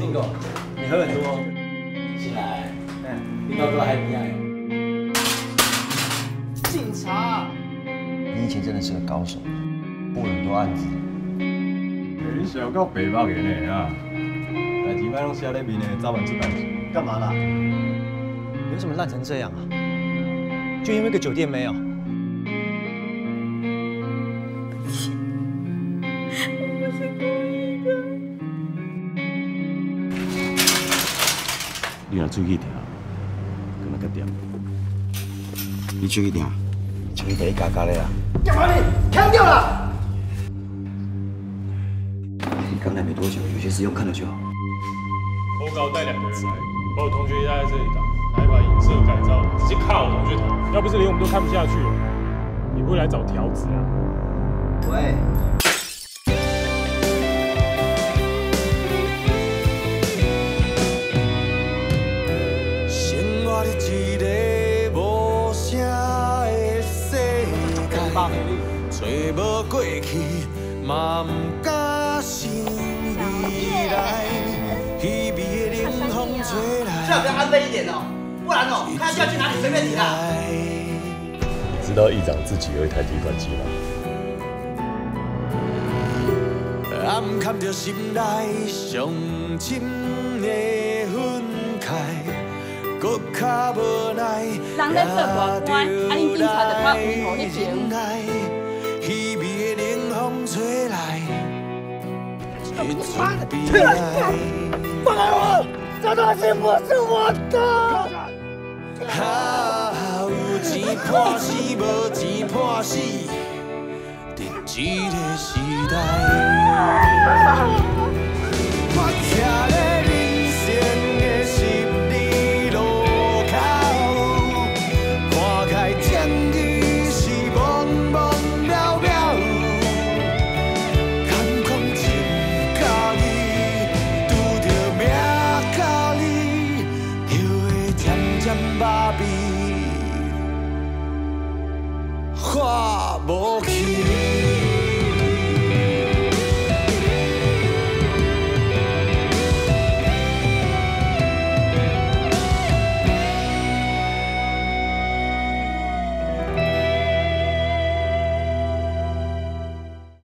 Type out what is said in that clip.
听过，你喝很多。醒来，冰糕哥还一样哟。警察， 你以前真的是个高手，破了很多案子。 你小到白目的呢啊！代志摆拢写咧面的，早晚出代志。 干嘛啦？你为什么烂成这样啊？就因为个酒店没有？ 我不是故意的。 你若出去听，敢若较点？你出去听， 出去给你嘎嘎的啦！ 干嘛你？砍掉了！ 你刚来没多久，有些事用看了就好。 我搞带2个人来，把我同学压在这里打，还把影射改造，直接卡我同学头。要不是连我们都看不下去了，你不会来找条子啊？ 喂。 生活在一个无声的世界，找无过去，嘛不敢想未来。稀微的冷风吹来， 最好不要安分一点哦，不然哦，看要去哪里随便你啦。 你知道议长自己有一台提款机吗？ 暗藏着心内上深的愤慨，搁较无奈， 人咧做大官，啊，恁警察就较温和一点。 稀微的冷风吹来，一阵悲哀。 放开我！这东西不是我的。 有钱判死，无钱判死，在这个时代。我徛在人生的十字路口，看开天意是茫茫渺渺，敢讲情甲义，拄着命甲你，就会渐渐麻痹，化无去。